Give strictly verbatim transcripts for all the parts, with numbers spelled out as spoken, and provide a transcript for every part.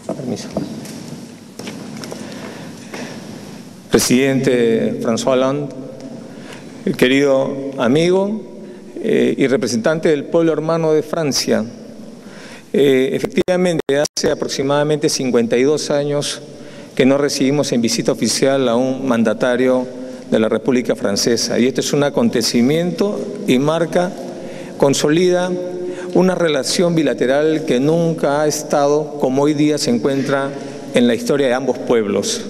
Permiso. Presidente François Hollande, querido amigo eh, y representante del pueblo hermano de Francia, eh, efectivamente hace aproximadamente cincuenta y dos años que no recibimos en visita oficial a un mandatario de la República Francesa, y este es un acontecimiento y marca, consolida una relación bilateral que nunca ha estado como hoy día se encuentra en la historia de ambos pueblos.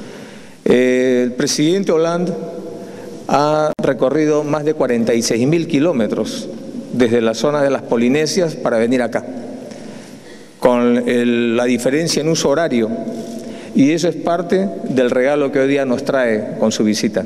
Eh, el presidente Hollande ha recorrido más de cuarenta y seis mil kilómetros desde la zona de las Polinesias para venir acá, con el, la diferencia en uso horario, y eso es parte del regalo que hoy día nos trae con su visita.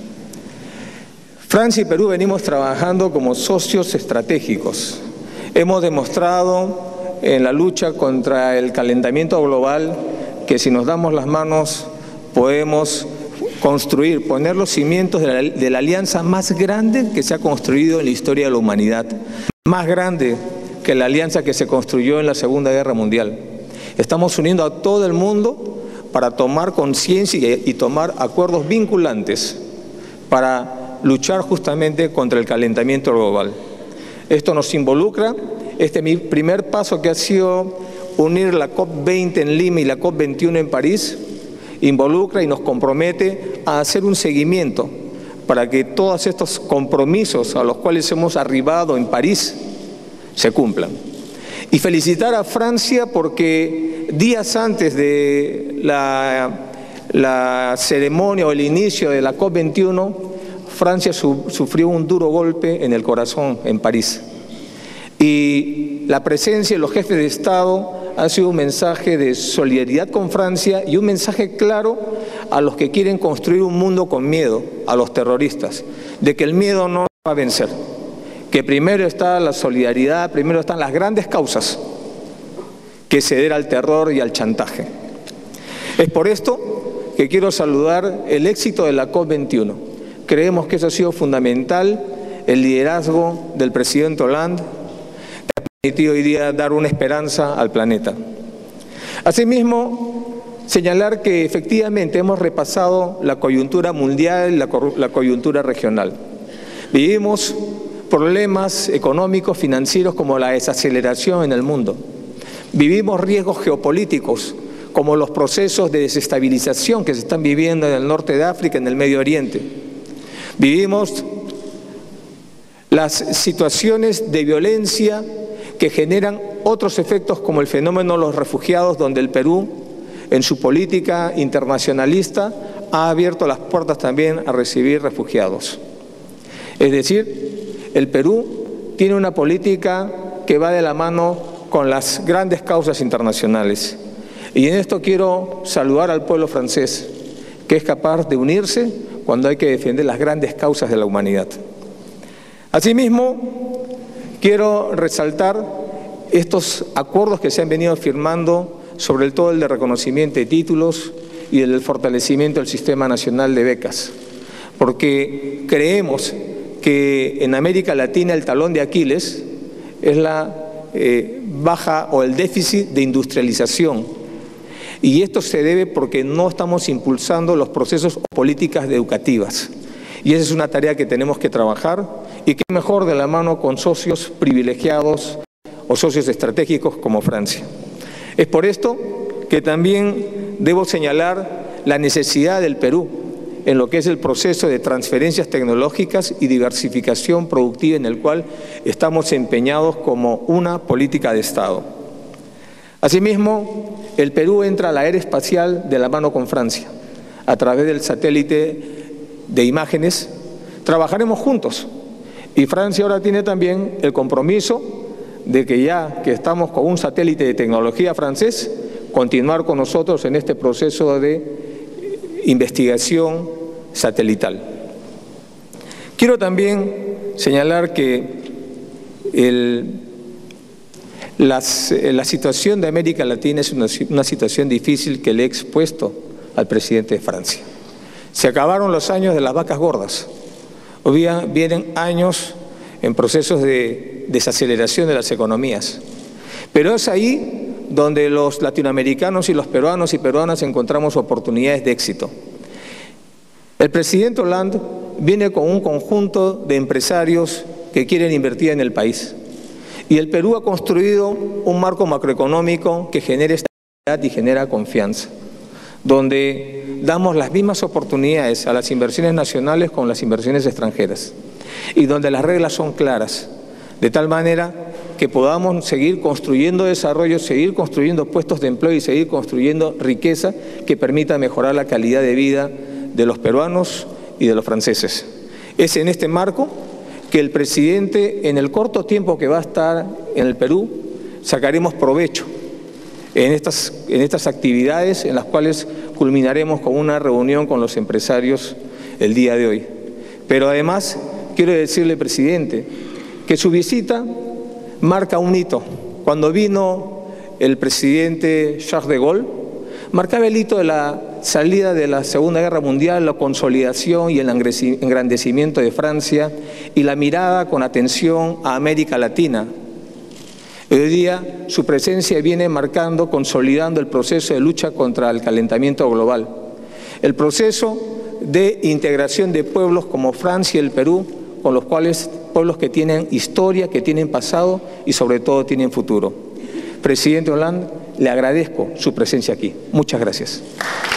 Francia y Perú venimos trabajando como socios estratégicos. Hemos demostrado en la lucha contra el calentamiento global que si nos damos las manos podemos construir, poner los cimientos de la, de la alianza más grande que se ha construido en la historia de la humanidad, más grande que la alianza que se construyó en la Segunda Guerra Mundial. Estamos uniendo a todo el mundo para tomar conciencia y, y tomar acuerdos vinculantes para luchar justamente contra el calentamiento global. Esto nos involucra, este es mi primer paso que ha sido unir la COP veinte en Lima y la COP veintiuno en París, involucra y nos compromete a hacer un seguimiento para que todos estos compromisos a los cuales hemos arribado en París se cumplan. Y felicitar a Francia porque días antes de la, la ceremonia o el inicio de la COP veintiuno, Francia su, sufrió un duro golpe en el corazón en París. Y la presencia de los jefes de Estado ha sido un mensaje de solidaridad con Francia y un mensaje claro a los que quieren construir un mundo con miedo, a los terroristas, de que el miedo no va a vencer, que primero está la solidaridad, primero están las grandes causas que ceder al terror y al chantaje. Es por esto que quiero saludar el éxito de la COP veintiuno. Creemos que eso ha sido fundamental, el liderazgo del presidente Hollande, que ha permitido hoy día dar una esperanza al planeta. Asimismo, señalar que efectivamente hemos repasado la coyuntura mundial y la, la coyuntura regional. Vivimos problemas económicos, financieros, como la desaceleración en el mundo. Vivimos riesgos geopolíticos, como los procesos de desestabilización que se están viviendo en el norte de África, en el Medio Oriente. Vivimos las situaciones de violencia que generan otros efectos como el fenómeno de los refugiados, donde el Perú, en su política internacionalista, ha abierto las puertas también a recibir refugiados. Es decir, el Perú tiene una política que va de la mano con las grandes causas internacionales. Y en esto quiero saludar al pueblo francés, que es capaz de unirse cuando hay que defender las grandes causas de la humanidad. Asimismo, quiero resaltar estos acuerdos que se han venido firmando, sobre todo el de reconocimiento de títulos y el del fortalecimiento del Sistema Nacional de Becas, porque creemos que en América Latina el talón de Aquiles es la eh, baja o el déficit de industrialización. Y esto se debe porque no estamos impulsando los procesos o políticas educativas. Y esa es una tarea que tenemos que trabajar, y que mejor de la mano con socios privilegiados o socios estratégicos como Francia. Es por esto que también debo señalar la necesidad del Perú en lo que es el proceso de transferencias tecnológicas y diversificación productiva, en el cual estamos empeñados como una política de Estado. Asimismo, el Perú entra a la era espacial de la mano con Francia. A través del satélite de imágenes trabajaremos juntos, y Francia ahora tiene también el compromiso de que ya que estamos con un satélite de tecnología francés, continuar con nosotros en este proceso de investigación satelital. Quiero también señalar que el Las, la situación de América Latina es una, una situación difícil que le he expuesto al presidente de Francia. Se acabaron los años de las vacas gordas. Hoy día vienen años en procesos de desaceleración de las economías. Pero es ahí donde los latinoamericanos y los peruanos y peruanas encontramos oportunidades de éxito. El presidente Hollande viene con un conjunto de empresarios que quieren invertir en el país. Y el Perú ha construido un marco macroeconómico que genera estabilidad y genera confianza, donde damos las mismas oportunidades a las inversiones nacionales con las inversiones extranjeras y donde las reglas son claras, de tal manera que podamos seguir construyendo desarrollo, seguir construyendo puestos de empleo y seguir construyendo riqueza que permita mejorar la calidad de vida de los peruanos y de los franceses. Es en este marco que el presidente, en el corto tiempo que va a estar en el Perú, sacaremos provecho en estas, en estas actividades en las cuales culminaremos con una reunión con los empresarios el día de hoy. Pero además quiero decirle, presidente, que su visita marca un hito. Cuando vino el presidente Charles de Gaulle, marcaba el hito de la salida de la Segunda Guerra Mundial, la consolidación y el engrandecimiento de Francia y la mirada con atención a América Latina. Hoy día su presencia viene marcando, consolidando el proceso de lucha contra el calentamiento global, el proceso de integración de pueblos como Francia y el Perú, con los cuales pueblos que tienen historia, que tienen pasado y sobre todo tienen futuro. Presidente Hollande, le agradezco su presencia aquí. Muchas gracias.